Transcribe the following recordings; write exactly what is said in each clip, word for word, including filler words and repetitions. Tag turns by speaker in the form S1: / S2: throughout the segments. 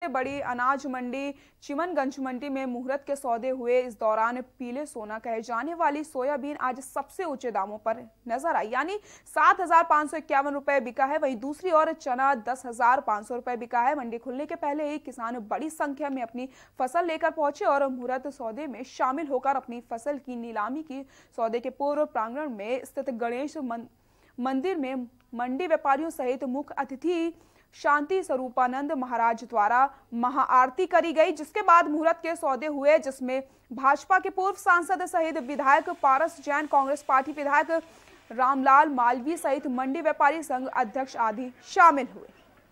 S1: बड़ी अनाज मंडी चिमनगंज मंडी में मुहूर्त के सौदे हुए। इस दौरान पीले सोना कहे जाने वाली सोयाबीन आज सबसे ऊंचे दामों पर नजर आई, यानी सात हजार पाँच सौ इक्यावन रुपए बिका है। वहीं दूसरी ओर चना दस हजार पाँच सौ रुपए बिका है। मंडी खुलने के पहले ही किसान बड़ी संख्या में अपनी फसल लेकर पहुंचे और मुहूर्त सौदे में शामिल होकर अपनी फसल की नीलामी की। सौदे के पूर्व प्रांगण में स्थित गणेश मंदिर में मंडी व्यापारियों सहित मुख्य अतिथि शांति स्वरूपानंद महाराज द्वारा महाआरती करी गई, जिसके बाद मुहूर्त के सौदे हुए, जिसमें भाजपा के पूर्व सांसद सहित विधायक पारस जैन, कांग्रेस पार्टी विधायक रामलाल मालवीय सहित मंडी व्यापारी संघ अध्यक्ष आदि शामिल हुए।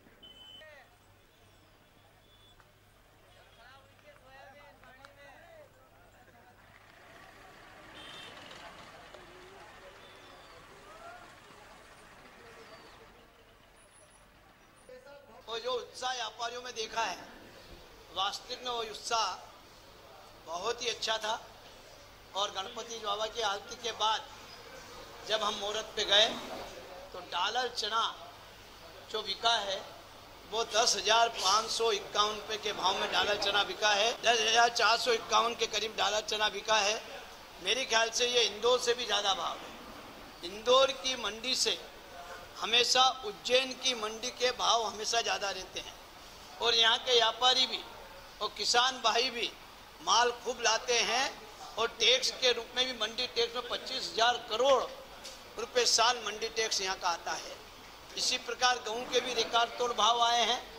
S2: और जो उत्साह व्यापारियों में देखा है, वास्तविक में वो उत्साह बहुत ही अच्छा था। और गणपति बाबा की आरती के बाद जब हम मुहूर्त पे गए तो डॉलर चना जो बिका है वो दस हजार पाँच सौ इक्यावन रुपये के भाव में डॉलर चना बिका है। दस हजार चार सौ इक्यावन के करीब डॉलर चना बिका है। मेरे ख्याल से ये इंदौर से भी ज़्यादा भाव है। इंदौर की मंडी से हमेशा उज्जैन की मंडी के भाव हमेशा ज़्यादा रहते हैं और यहाँ के व्यापारी भी और किसान भाई भी माल खूब लाते हैं। और टैक्स के रूप में भी मंडी टैक्स में पच्चीस हजार करोड़ रुपए साल मंडी टैक्स यहाँ का आता है। इसी प्रकार गेहूं के भी रिकॉर्ड तोड़ भाव आए हैं।